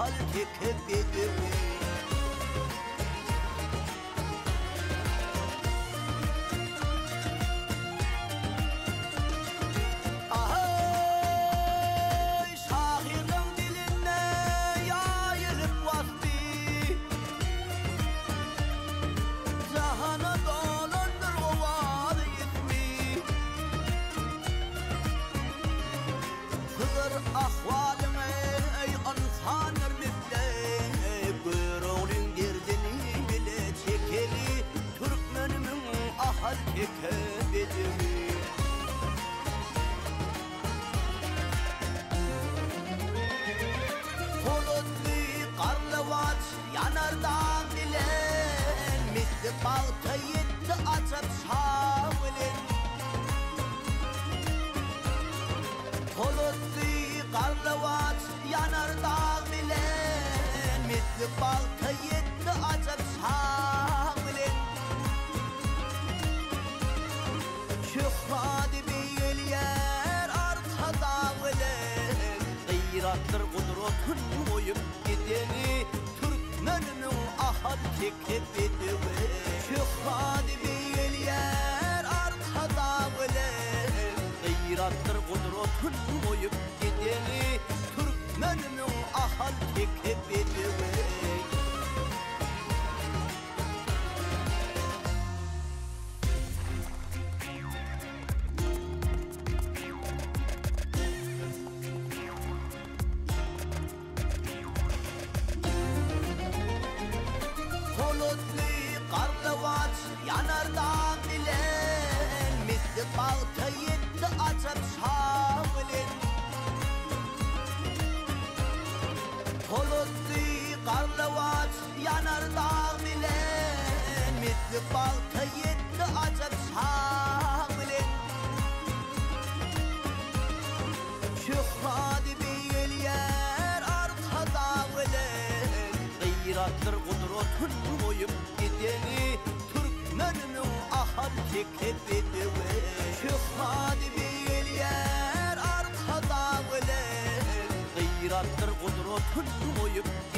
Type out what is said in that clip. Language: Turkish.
ahal tekep edimi. Ahvalime ey ansanır mifle Buyruğun girdini bile çekeli Türkmenimin ahal tekebedimi. Polutlu karlıvaç yanardan bilen Misli balta yetti açıp şavlin. Polutlu karlıvaç yanardağ bilen Misli balta yetti açıp şağılin. Şükradi bir yer arkada bilen Gıyrattır kudretun boyup gideni Türkmeninin ahal tekebedimi. Şükradi bir yer arkada bilen Gıyrattır kudretun boyup gideni Türkmenimin ahal tekebedimi. Polutlu karlıvaç yanardan bilen Misli balta yetti açıp şavlin. Polutlu karlıvaç yanardağ bilen Misli balta yetti açıp şavlin. Şükradi bir yer arkada bilen Gıyrattır kudretun boyup gideni Türkmenimin ahal tekebedimi. Şükradi bir yer arkada bilen Gıyrattır kudretun boyup